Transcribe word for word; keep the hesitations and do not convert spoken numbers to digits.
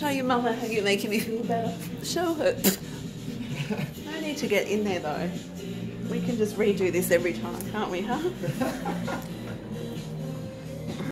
Show your mama how you're making me feel better. Show her. No need to get in there though. We can just redo this every time, can't we, huh?